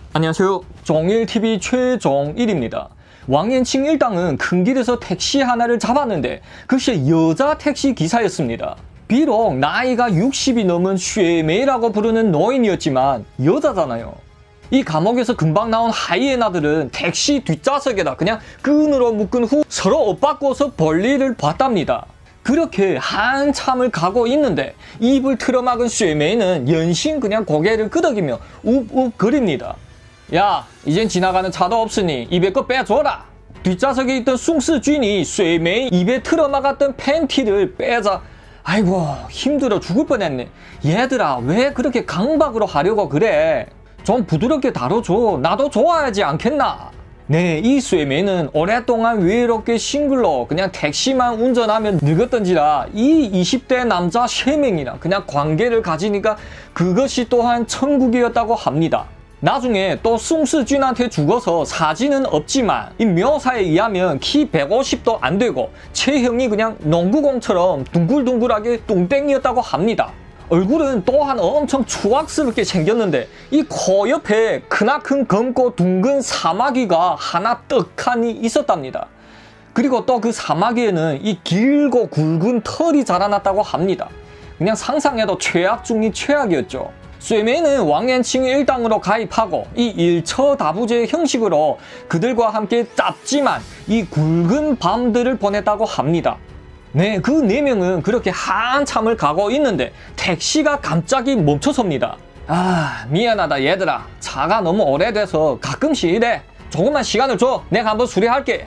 안녕하세요. 종일TV 최종일입니다. 왕延庆 일당은 큰 길에서 택시 하나를 잡았는데 글쎄 여자 택시 기사였습니다. 비록 나이가 60이 넘은 쉐메이라고 부르는 노인이었지만 여자잖아요. 이 감옥에서 금방 나온 하이에나들은 택시 뒷좌석에다 그냥 끈으로 묶은 후 서로 엇바꿔서 볼일을 봤답니다. 그렇게 한참을 가고 있는데 입을 틀어막은 쉐메이는 연신 그냥 고개를 끄덕이며 욱욱 거립니다. 야, 이젠 지나가는 차도 없으니 입에 거 빼줘라. 뒷좌석에 있던 숭스쥔이 쉐메이 입에 틀어막았던 팬티를 빼자. 아이고 힘들어 죽을 뻔했네. 얘들아 왜 그렇게 강박으로 하려고 그래? 좀 부드럽게 다뤄줘. 나도 좋아하지 않겠나? 네, 이 쉐메이는 오랫동안 외롭게 싱글로 그냥 택시만 운전하며 늙었던지라 이 20대 남자 3명이나 그냥 관계를 가지니까 그것이 또한 천국이었다고 합니다. 나중에 또 숭스쥔한테 죽어서 사진은 없지만 이 묘사에 의하면 키 150도 안 되고 체형이 그냥 농구공처럼 둥글둥글하게 뚱땡이였다고 합니다. 얼굴은 또한 엄청 추악스럽게 생겼는데 이 코 옆에 크나큰 검고 둥근 사마귀가 하나 떡하니 있었답니다. 그리고 또 그 사마귀에는 이 길고 굵은 털이 자라났다고 합니다. 그냥 상상해도 최악 중의 최악이었죠. 쉐메이는 왕延庆 일당으로 가입하고 이 일처다부제 형식으로 그들과 함께 짧지만 이 굵은 밤들을 보냈다고 합니다. 네, 그 4명은 그렇게 한참을 가고 있는데 택시가 갑자기 멈춰섭니다. 아, 미안하다 얘들아. 차가 너무 오래돼서 가끔씩 이래. 조금만 시간을 줘. 내가 한번 수리할게.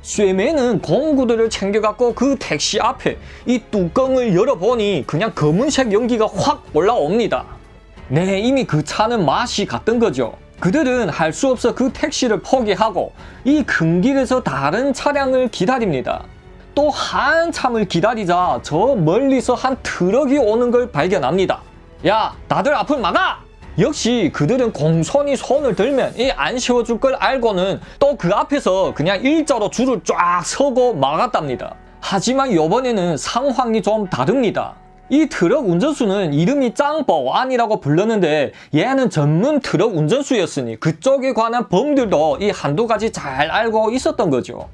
쉐메이는 공구들을 챙겨갖고 그 택시 앞에 이 뚜껑을 열어보니 그냥 검은색 연기가 확 올라옵니다. 네, 이미 그 차는 맛이 갔던 거죠. 그들은 할 수 없어 그 택시를 포기하고 이 큰 길에서 다른 차량을 기다립니다. 또 한참을 기다리자 저 멀리서 한 트럭이 오는 걸 발견합니다. 야, 다들 앞을 막아! 역시 그들은 공손히 손을 들면 이 안 세워줄 걸 알고는 또 그 앞에서 그냥 일자로 줄을 쫙 서고 막았답니다. 하지만 이번에는 상황이 좀 다릅니다. 이 트럭 운전수는 이름이 짱보안이라고 불렀는데 얘는 전문 트럭 운전수였으니 그쪽에 관한 범들도 이 한두 가지 잘 알고 있었던 거죠.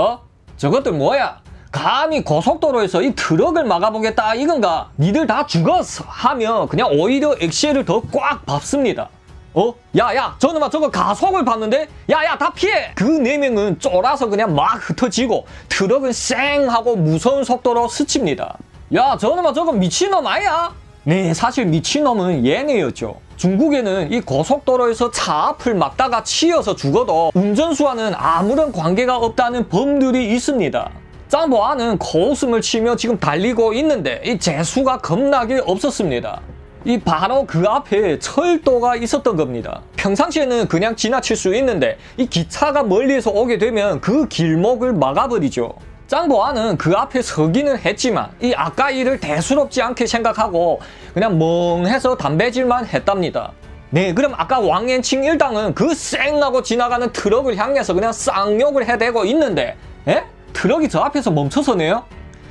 저것들 뭐야? 감히 고속도로에서 이 트럭을 막아보겠다 이건가? 니들 다 죽었어 하며 그냥 오히려 엑셀을 더 꽉 밟습니다. 야야 저놈아 저거 가속을 밟는데? 야야 다 피해! 그 4명은 쫄아서 그냥 막 흩어지고 트럭은 쌩 하고 무서운 속도로 스칩니다. 야 저놈아 저거 미친놈 아니야? 네, 사실 미친놈은 얘네였죠. 중국에는 이 고속도로에서 차 앞을 막다가 치여서 죽어도 운전수와는 아무런 관계가 없다는 법률이 있습니다. 짱보안은 코웃음을 치며 지금 달리고 있는데 이 재수가 겁나게 없었습니다. 이 바로 그 앞에 철도가 있었던 겁니다. 평상시에는 그냥 지나칠 수 있는데 이 기차가 멀리에서 오게 되면 그 길목을 막아버리죠. 짱보안은 그 앞에 서기는 했지만 이 아까 일을 대수롭지 않게 생각하고 그냥 멍해서 담배질만 했답니다. 네, 그럼 아까 왕延庆 일당은 그 쌩하고 지나가는 트럭을 향해서 그냥 쌍욕을 해대고 있는데 트럭이 저 앞에서 멈춰서네요?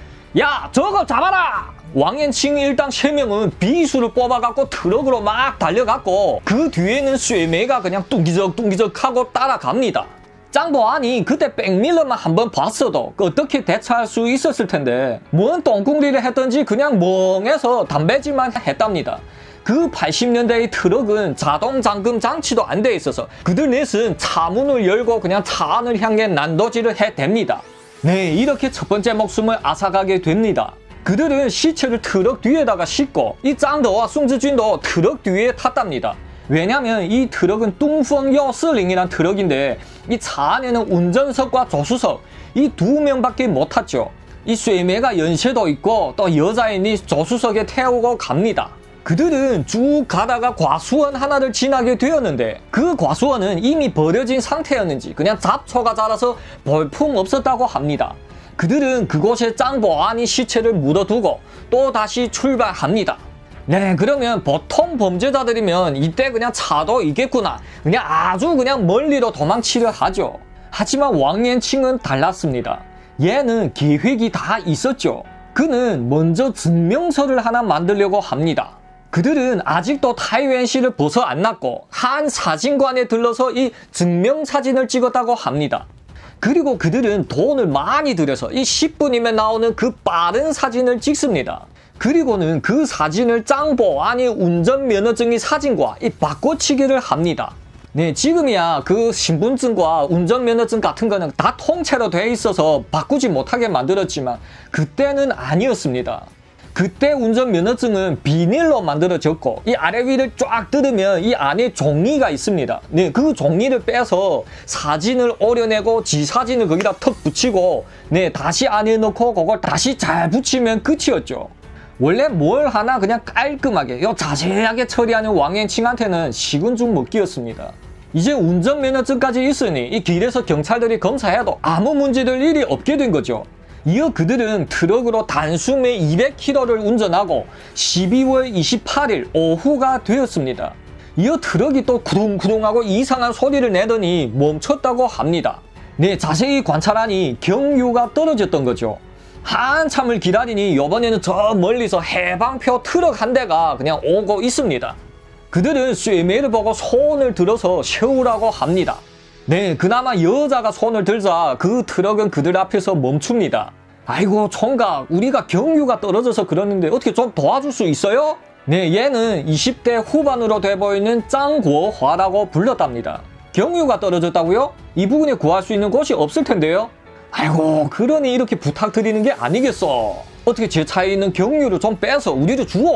야 저거 잡아라! 왕延庆 일당 3명은 비수를 뽑아갖고 트럭으로 막 달려갔고 그 뒤에는 쉐메이가 그냥 뚱기적 하고 따라갑니다. 짱보안이 그때 백밀러만 한번 봤어도 어떻게 대처할 수 있었을 텐데 뭔 똥궁리를 했던지 그냥 멍해서 담배질만 했답니다. 그 80년대의 트럭은 자동 잠금 장치도 안 돼 있어서 그들 넷은 차문을 열고 그냥 차 안을 향해 난도질을 해댑니다. 네, 이렇게 첫 번째 목숨을 앗아가게 됩니다. 그들은 시체를 트럭 뒤에다가 싣고 이 짱더와 숭즈쥔도 트럭 뒤에 탔답니다. 왜냐면 이 트럭은 뚱펑요스링이란 트럭인데 이 차 안에는 운전석과 조수석 이 2명밖에 못 탔죠. 이 쉐메이가 연세도 있고 또 여자인이 조수석에 태우고 갑니다. 그들은 쭉 가다가 과수원 하나를 지나게 되었는데 그 과수원은 이미 버려진 상태였는지 그냥 잡초가 자라서 볼품 없었다고 합니다. 그들은 그곳에 짱보안이 시체를 묻어두고 또 다시 출발합니다. 네, 그러면 보통 범죄자들이면 이때 그냥 차도 있겠구나 그냥 아주 그냥 멀리로 도망치려 하죠. 하지만 왕延庆은 달랐습니다. 얘는 계획이 다 있었죠. 그는 먼저 증명서를 하나 만들려고 합니다. 그들은 아직도 타이완시를 벗어 안 났고 한 사진관에 들러서 이 증명사진을 찍었다고 합니다. 그리고 그들은 돈을 많이 들여서 이 10분이면 나오는 그 빠른 사진을 찍습니다. 그리고는 그 사진을 짱보 아니 운전면허증의 사진과 이 바꿔치기를 합니다. 네, 지금이야 그 신분증과 운전면허증 같은 거는 다 통째로 돼 있어서 바꾸지 못하게 만들었지만 그때는 아니었습니다. 그때 운전면허증은 비닐로 만들어졌고 이 아래 위를 쫙 뜯으면 이 안에 종이가 있습니다. 네, 그 종이를 빼서 사진을 오려내고 지 사진을 거기다 턱 붙이고 네, 다시 안에 넣고 그걸 다시 잘 붙이면 끝이었죠. 원래 뭘 하나 그냥 깔끔하게 자세하게 처리하는 왕앤칭한테는 식은 죽 먹기였습니다. 이제 운전면허증까지 있으니 이 길에서 경찰들이 검사해도 아무 문제될 일이 없게 된 거죠. 이어 그들은 트럭으로 단숨에 200km를 운전하고 12월 28일 오후가 되었습니다. 이어 트럭이 또 구릉구릉하고 이상한 소리를 내더니 멈췄다고 합니다. 네, 자세히 관찰하니 경유가 떨어졌던 거죠. 한참을 기다리니 이번에는 저 멀리서 해방표 트럭 한 대가 그냥 오고 있습니다. 그들은 쇠매를 보고 손을 들어서 세우라고 합니다. 네, 그나마 여자가 손을 들자 그 트럭은 그들 앞에서 멈춥니다. 아이고 총각, 우리가 경유가 떨어져서 그러는데 어떻게 좀 도와줄 수 있어요? 네, 얘는 20대 후반으로 돼 보이는 짱구화라고 불렀답니다. 경유가 떨어졌다고요? 이 부근에 구할 수 있는 곳이 없을 텐데요? 아이고, 그러니 이렇게 부탁드리는 게 아니겠어. 어떻게 제 차에 있는 경유를 좀 빼서 우리를 주어.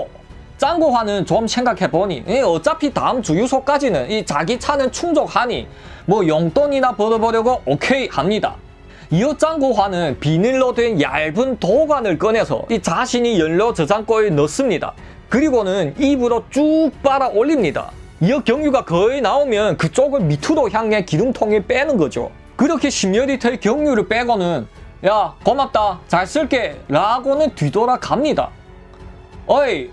짱구화는 좀 생각해보니 어차피 다음 주유소까지는 이 자기 차는 충족하니 뭐 용돈이나 벌어보려고 오케이 합니다. 이어 짱구화는 비닐로 된 얇은 도관을 꺼내서 이 자신이 연료 저장고에 넣습니다. 그리고는 입으로 쭉 빨아 올립니다. 이어 경유가 거의 나오면 그쪽을 밑으로 향해 기름통에 빼는 거죠. 그렇게 10리터의 경유를 빼고는 야 고맙다 잘 쓸게 라고는 뒤돌아 갑니다. 어이,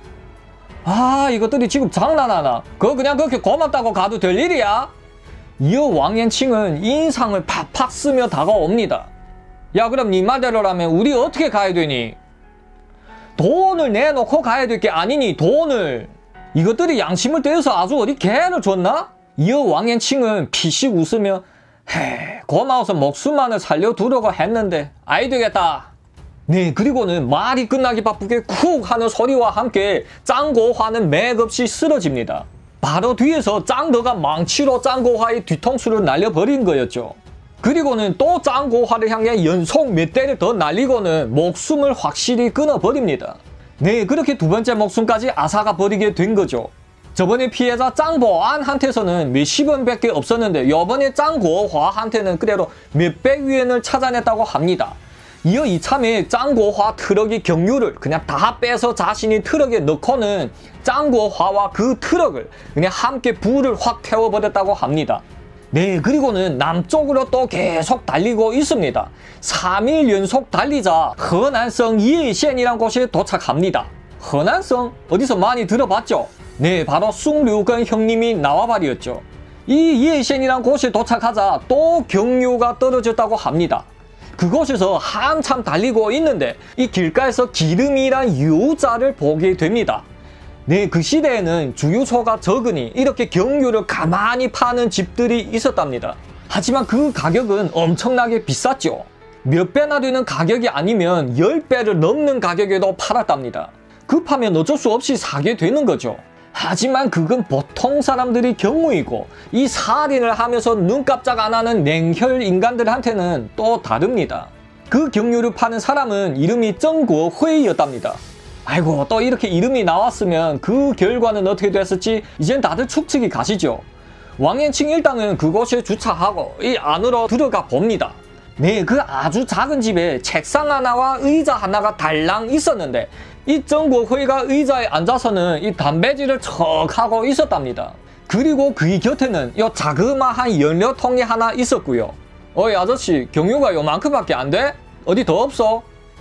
이것들이 지금 장난하나? 그거 그냥 그렇게 고맙다고 가도 될 일이야? 이어 왕앤칭은 인상을 팍팍 쓰며 다가옵니다. 야, 그럼 네 말대로라면 우리 어떻게 가야 되니? 돈을 내놓고 가야 될 게 아니니 돈을. 이것들이 양심을 떼어서 아주 어디 개를 줬나? 이어 왕앤칭은 피식 웃으며 고마워서 목숨만을 살려두려고 했는데 아이 되겠다. 네, 그리고는 말이 끝나기 바쁘게 쿡 하는 소리와 함께 짱고화는 맥없이 쓰러집니다. 바로 뒤에서 짱더가 망치로 짱고화의 뒤통수를 날려버린 거였죠. 그리고는 또 짱고화를 향해 연속 몇 대를 더 날리고는 목숨을 확실히 끊어버립니다. 네, 그렇게 두 번째 목숨까지 앗아가 버리게 된 거죠. 저번에 피해자 짱보안한테서는 몇십 원밖에 없었는데 이번에 짱고화한테는 그대로 몇백 위엔을 찾아냈다고 합니다. 이어 이참에 짱고화 트럭이 경유를 그냥 다 빼서 자신이 트럭에 넣고는 짱고화와 그 트럭을 그냥 함께 불을 확 태워버렸다고 합니다. 네, 그리고는 남쪽으로 또 계속 달리고 있습니다. 3일 연속 달리자 허난성 이에셴이란 곳에 도착합니다. 허난성? 어디서 많이 들어봤죠? 네, 바로 숭류건 형님이 나와버렸죠. 이 이에셴이란 곳에 도착하자 또 경유가 떨어졌다고 합니다. 그곳에서 한참 달리고 있는데 이 길가에서 기름이란 유자를 보게 됩니다. 네, 그 시대에는 주유소가 적으니 이렇게 경유를 가만히 파는 집들이 있었답니다. 하지만 그 가격은 엄청나게 비쌌죠. 몇 배나 되는 가격이 아니면 10배를 넘는 가격에도 팔았답니다. 급하면 어쩔 수 없이 사게 되는 거죠. 하지만 그건 보통 사람들의 경우이고 이 살인을 하면서 눈 깜짝 안 하는 냉혈 인간들한테는 또 다릅니다. 그 경유를 파는 사람은 이름이 정구회였답니다. 아이고, 또 이렇게 이름이 나왔으면 그 결과는 어떻게 됐을지 이젠 다들 추측이 가시죠. 왕앤칭 일당은 그곳에 주차하고 이 안으로 들어가 봅니다. 네, 그 아주 작은 집에 책상 하나와 의자 하나가 달랑 있었는데 이 정구회가 의자에 앉아서는 이 담배질을 척 하고 있었답니다. 그리고 그 곁에는 이 자그마한 연료통이 하나 있었고요. 어이 아저씨, 경유가 요만큼밖에 안 돼? 어디 더 없어?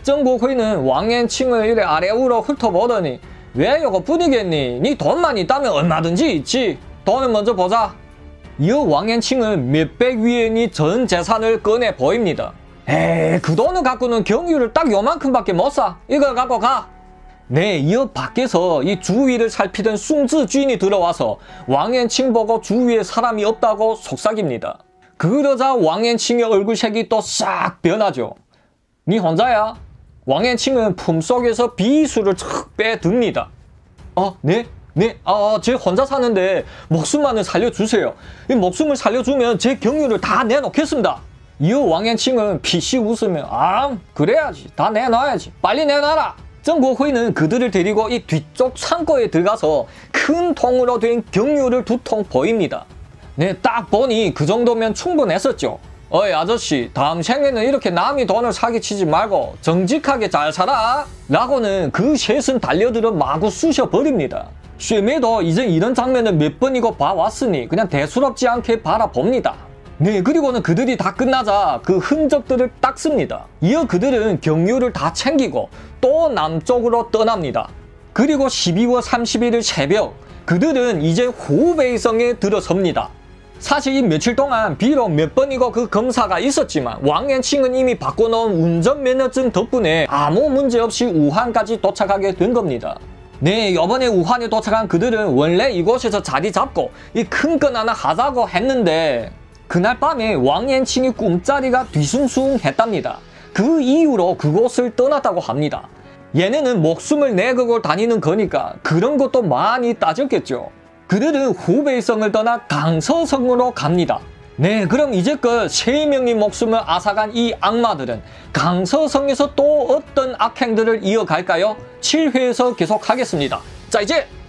정구회는 왕앤칭을 이래 아래우로 훑어보더니 왜 요거 뿐이겠니? 니 돈만 있다면 얼마든지 있지. 돈을 먼저 보자. 이어 왕앤칭은 몇백 위엔이 전 재산을 꺼내 보입니다. 에이, 그 돈을 갖고는 경유를 딱 요만큼밖에 못 사. 이걸 갖고 가. 네, 이어 밖에서 이 주위를 살피던 숭즈 주인이 들어와서 왕앤칭 보고 주위에 사람이 없다고 속삭입니다. 그러자 왕앤칭의 얼굴색이 또 싹 변하죠. 니 혼자야? 왕앤칭은 품속에서 비수를 척 빼듭니다. 네? 제 혼자 사는데 목숨만은 살려주세요. 이 목숨을 살려주면 제 경유를 다 내놓겠습니다. 이어 왕앤칭은 피식 웃으며 그래야지. 다 내놔야지. 빨리 내놔라. 정국회는 그들을 데리고 이 뒤쪽 창고에 들어가서 큰 통으로 된 경유를 2통 보입니다. 네, 딱 보니 그 정도면 충분했었죠. 어이 아저씨, 다음 생에는 이렇게 남이 돈을 사기치지 말고 정직하게 잘 살아 라고는 그 셋은 달려들어 마구 쑤셔버립니다. 쇠매도 이제 이런 장면을 몇 번이고 봐왔으니 그냥 대수롭지 않게 바라봅니다. 네, 그리고는 그들이 다 끝나자 그 흔적들을 닦습니다. 이어 그들은 경유를 다 챙기고 또 남쪽으로 떠납니다. 그리고 12월 31일 새벽, 그들은 이제 후베이성에 들어섭니다. 사실 이 며칠 동안 비록 몇 번이고 그 검사가 있었지만 왕앤칭은 이미 바꿔놓은 운전면허증 덕분에 아무 문제 없이 우한까지 도착하게 된 겁니다. 네, 이번에 우한에 도착한 그들은 원래 이곳에서 자리 잡고 이 큰 건 하나 하자고 했는데 그날 밤에 왕앤칭이 꿈자리가 뒤숭숭했답니다. 그 이후로 그곳을 떠났다고 합니다. 얘네는 목숨을 내걸고 다니는 거니까 그런 것도 많이 따졌겠죠. 그들은 후베이성을 떠나 강서성으로 갑니다. 네, 그럼 이제껏 3명의 목숨을 앗아간 이 악마들은 강서성에서 또 어떤 악행들을 이어갈까요? 7회에서 계속하겠습니다. 자, 이제